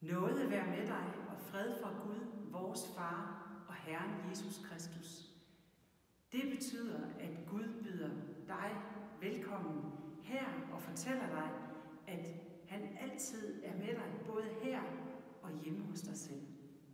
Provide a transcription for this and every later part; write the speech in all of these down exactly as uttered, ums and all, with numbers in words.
Nåde være med dig og fred fra Gud, vores Far og Herren Jesus Kristus. Det betyder, at Gud byder dig velkommen her og fortæller dig, at han altid er med dig, både her og hjemme hos dig selv.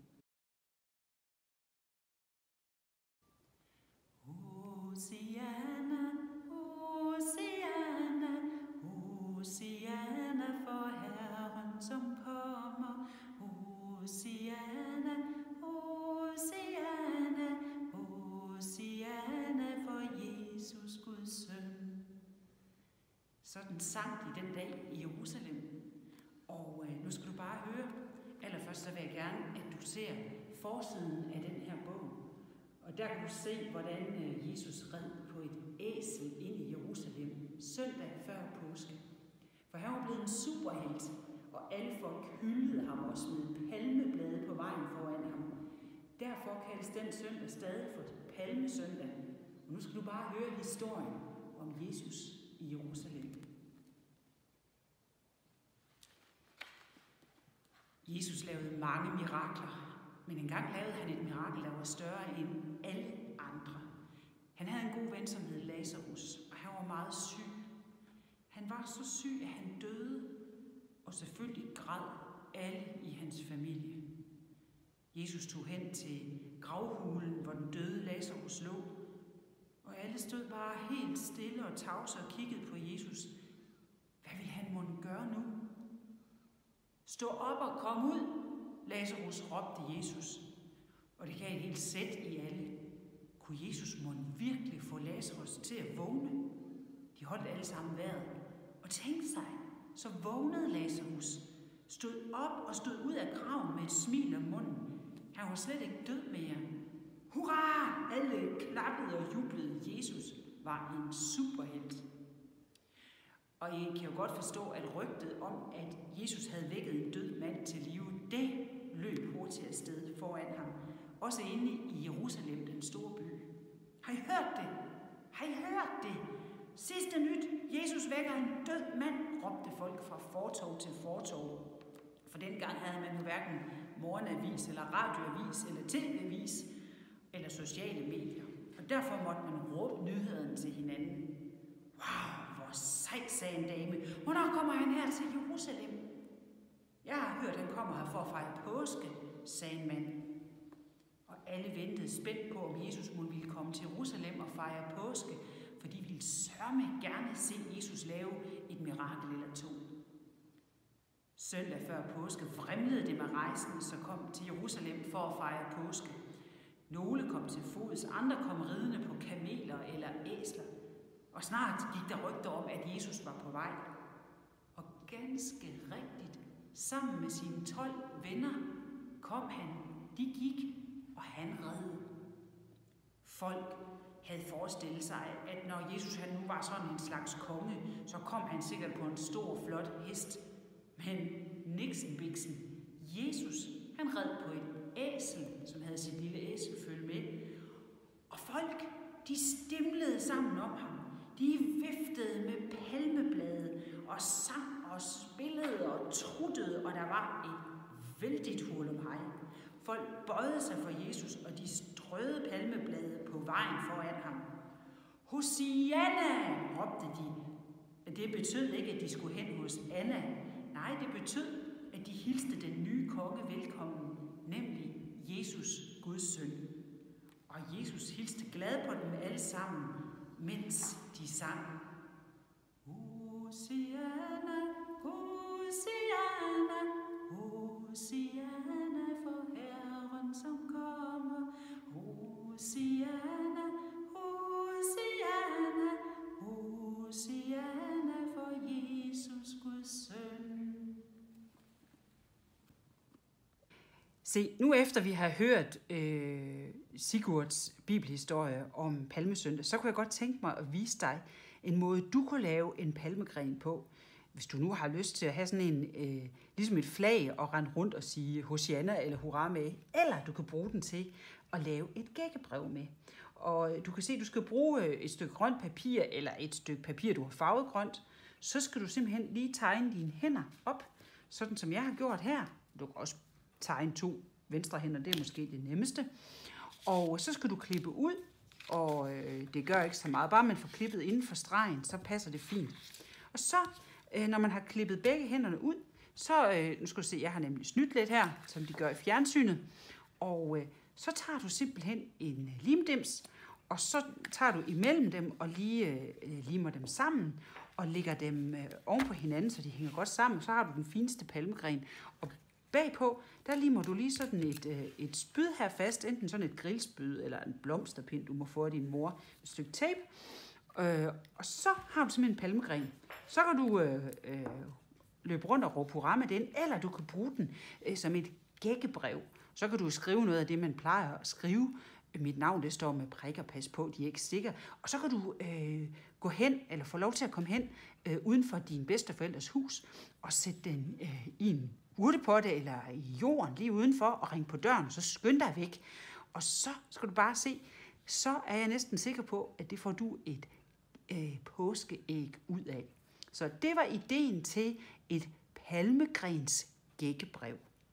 Hosianna, Hosianna, Hosianna for Herren som kommer. Hosianna, Hosianna, Hosianna for Jesus Guds søn. Sådan sang de den dag i Jerusalem. Og øh, nu skal du bare høre. Allerførst så vil jeg gerne, at du ser forsiden af den her bog. Og der kan du se, hvordan Jesus red på et æsel ind i Jerusalem søndag før påske. For han var blevet en superhelt, og alle folk hyldede ham og smed palmeblade på vejen foran ham. Derfor kaldes den søndag stadig for Palmesøndag. Og nu skal du bare høre historien om Jesus i Jerusalem. Jesus lavede mange mirakler. Men engang lavede han et mirakel, der var større end alle andre. Han havde en god ven, som hed Lazarus, og han var meget syg. Han var så syg, at han døde, og selvfølgelig græd alle i hans familie. Jesus tog hen til gravhulen, hvor den døde Lazarus lå, og alle stod bare helt stille og tavse og kiggede på Jesus. Hvad ville han måtte gøre nu? Stå op og kom ud! Lazarus råbte Jesus, og det gav et helt sæt i alle. Kunne Jesus måtte virkelig få Lazarus til at vågne? De holdt alle sammen vejret og tænkte sig, så vågnede Lazarus, stod op og stod ud af graven med et smil om munden. Han var slet ikke død mere. Hurra! Alle klappede og jublede. Jesus var en superhelt. Og I kan jo godt forstå, at rygtet om, at Jesus havde vækket en død mand til live, det løb hurtigt afsted foran ham. Også inde i Jerusalem, den store by. Har I hørt det? Har I hørt det? Sidste nyt. Jesus vækker en død mand, råbte folk fra fortov til fortov. For dengang havde man jo hverken morgenavis, eller radioavis, eller tv-avis, eller sociale medier. Og derfor måtte man råbe nyhederne til hinanden. Wow, hvor sejt, sagde en dame. Hvornår kommer han her til Jerusalem? Jeg har hørt, at han kommer her for at fejre påske, sagde en mand. Og alle ventede spændt på, om Jesus måtte ville komme til Jerusalem og fejre påske, for de ville sørme gerne se Jesus lave et mirakel eller to. Søndag før påske vrimlede det med rejsen, så kom til Jerusalem for at fejre påske. Nogle kom til fods, andre kom ridende på kameler eller æsler. Og snart gik der rygter om, at Jesus var på vej. Og ganske rigtigt, sammen med sine tolv venner, kom han. De gik, og han red. Folk havde forestillet sig, at når Jesus han nu var sådan en slags konge, så kom han sikkert på en stor, flot hest. Men niksen biksen, Jesus, han red på et æsel, som havde sit lille æselfølge med. Og folk, de stimlede sammen om ham. De viftede med palmeblade og sang og spillede og truttede, og der var et vældigt hurlumhej. Folk bøjede sig for Jesus, og de strøede palmeblade på vejen foran ham. Hosianna, råbte de. Det betød ikke, at de skulle hen hos Anna. Nej, det betød, at de hilste den nye konge velkommen, nemlig Jesus, Guds søn. Og Jesus hilste glad på dem alle sammen, mens de sang. Hosianna, Hosianna, Hosianna for Herren som kommer. Hosianna, Hosianna, Hosianna for Jesus, Guds søn. Se, nu efter vi har hørt øh, Sigurds bibelhistorie om palmesøndag, så kunne jeg godt tænke mig at vise dig en måde, du kunne lave en palmegren på. Hvis du nu har lyst til at have sådan en, øh, ligesom et flag og rende rundt og sige Hosianna eller hurra med, eller du kan bruge den til at lave et gækkebrev med. Og du kan se, at du skal bruge et stykke grønt papir, eller et stykke papir, du har farvet grønt. Så skal du simpelthen lige tegne dine hænder op, sådan som jeg har gjort her, Du kan også tegne to venstre hænder, det er måske det nemmeste. Og så skal du klippe ud, og øh, det gør ikke så meget. Bare man får klippet inden for stregen, så passer det fint. Og så, øh, når man har klippet begge hænderne ud, så, øh, nu skal du se, jeg har nemlig snydt lidt her, som de gør i fjernsynet. Og øh, så tager du simpelthen en limdims, og så tager du imellem dem og lige øh, limer dem sammen, og lægger dem øh, oven på hinanden, så de hænger godt sammen. Så har du den fineste palmegren. Og bagpå, der limer du lige sådan et, øh, et spyd her fast, enten sådan et grillspyd eller en blomsterpind, du må få af din mor, et stykke tape. Øh, og så har du simpelthen en palmegren. Så kan du øh, øh, løbe rundt og råbe hurra med den, eller du kan bruge den øh, som et gækkebrev. Så kan du skrive noget af det, man plejer at skrive. Mit navn, det står med prik og pas på, de er ikke sikre. Og så kan du øh, gå hen, eller få lov til at komme hen øh, uden for din bedsteforældres hus, og sætte den øh, i en urtepotte eller i jorden lige udenfor, og ringe på døren, og så skynd dig væk. Og så skal du bare se, så er jeg næsten sikker på, at det får du et øh, påskeæg ud af. Så det var ideen til et palmegrens gækkebrev.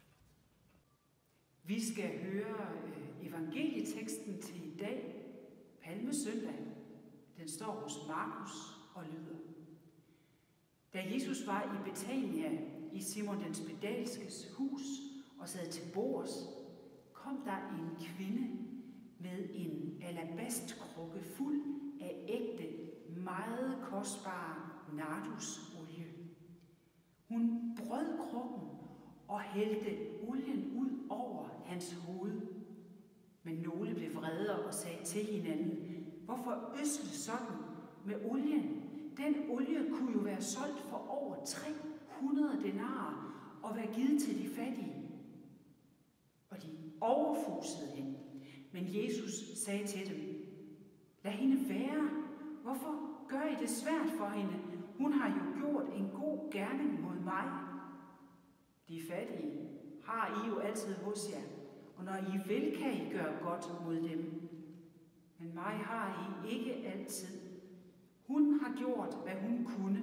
Vi skal høre øh, evangelieteksten til i dag, Palmesøndag. Den står hos Markus og lyder. Da Jesus var i Betania i Simon den spedalskes hus og sad til bords, kom der en kvinde med en alabastkrukke fuld af ægte, meget kostbar nardusolie. Hun brød krukken og hældte olien ud over hans hoved. Men nogle blev vrede og sagde til hinanden, hvorfor ødsle sådan med olien? Den olie kunne jo være solgt for over tre hundrede denarer og være givet til de fattige. Og de overfusede hende. Men Jesus sagde til dem, lad hende være. Hvorfor gør I det svært for hende? Hun har jo gjort en god gerning mod mig. De fattige har I jo altid hos jer, og når I vil, kan I gøre godt mod dem. Men mig har I ikke altid. Hun har gjort, hvad hun kunne.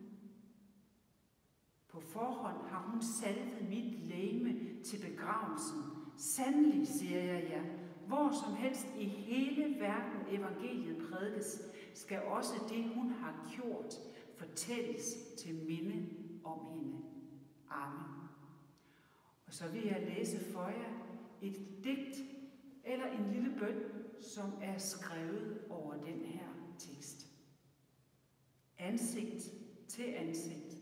På forhånd har hun salvet mit legeme til begravelsen. Sandelig, siger jeg jer, hvor som helst i hele verden evangeliet prædikes, skal også det, hun har gjort, fortælles til minde om hende. Amen. Og så vil jeg læse for jer et digt eller en lille bøn, som er skrevet over den her tekst. Ansigt til ansigt.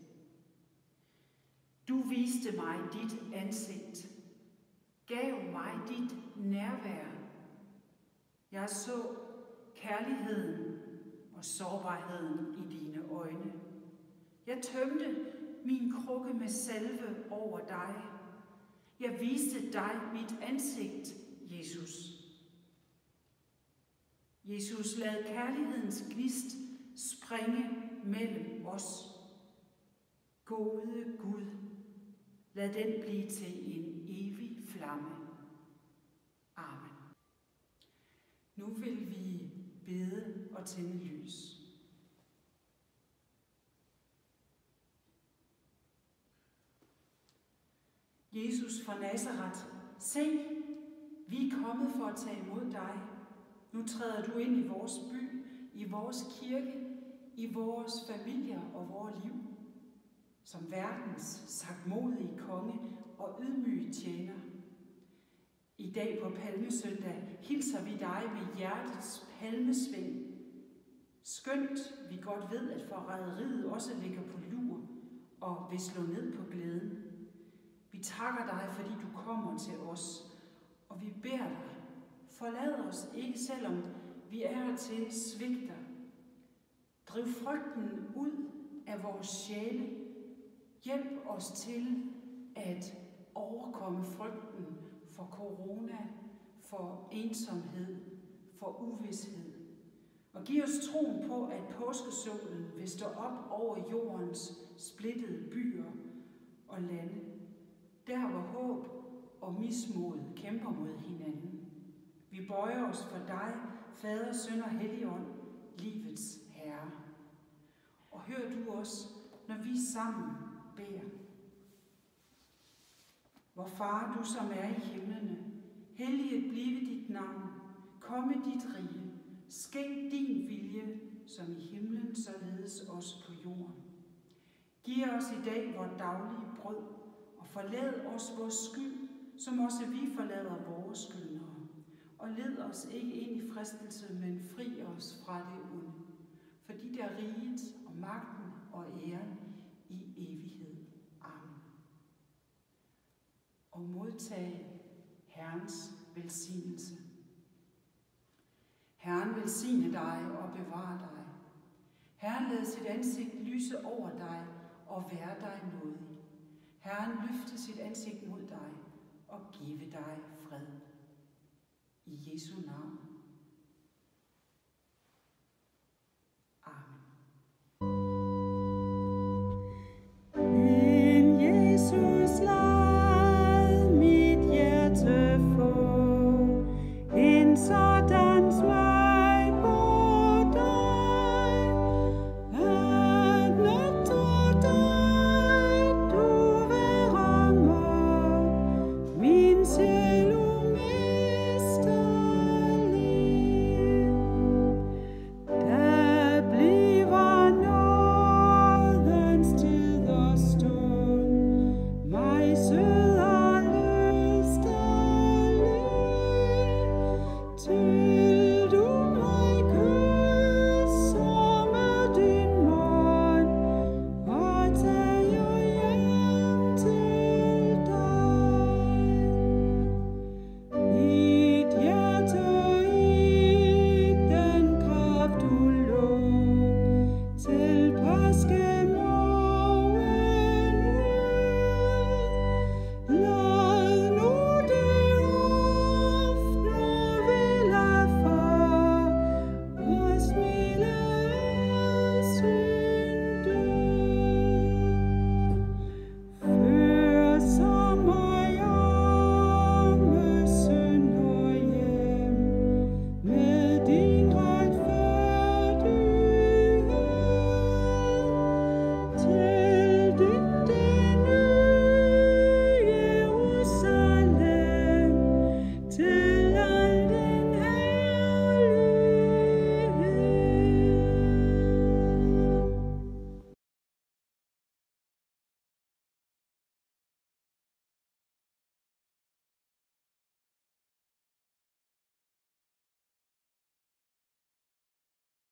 Du viste mig dit ansigt, gav mig dit nærvær. Jeg så kærligheden og sårbarheden i dine øjne. Jeg tømte min krukke med salve over dig. Jeg viste dig mit ansigt, Jesus. Jesus, lad kærlighedens gnist springe mellem os. Gode Gud, lad den blive til en evig flamme. Amen. Nu vil vi bede og tænde lys. Jesus fra Nazaret, se, vi er kommet for at tage imod dig. Nu træder du ind i vores by, i vores kirke, i vores familier og vores liv. Som verdens sagtmodige konge og ydmyge tjener. I dag på Palmesøndag hilser vi dig med hjertets palmesving. Skønt vi godt ved, at forræderiet også ligger på lur og vil slå ned på glæden. Vi takker dig, fordi du kommer til os, og vi beder dig, forlad os ikke, selvom vi er her til svigter. Driv frygten ud af vores sjæle. Hjælp os til at overkomme frygten for corona, for ensomhed, for uvished. Og giv os troen på, at påskesolen vil stå op over jordens splittede byer og lande. Der hvor håb og mismod kæmper mod hinanden. Vi bøjer os for dig, Fader, Søn og Helligånd, livets Herre. Og hør du os, når vi sammen beder. Vor Far, du som er i himlene, helliget blive dit navn. Komme dit rige. Skænk din vilje, som i himlen, således også på jorden. Giv os i dag vores daglige brød, og forlad os vores skyld, som også vi forlader vores skyldnere. Og led os ikke ind i fristelse, men fri os fra det onde. For dit er riget og magten og æren i evighed. Amen. Og modtag Herrens velsignelse. Herren velsigne dig og bevare dig. Herren lad sit ansigt lyse over dig og være dig nådig. Herren løfte sit ansigt mod dig og give dig fred. I Jesu navn.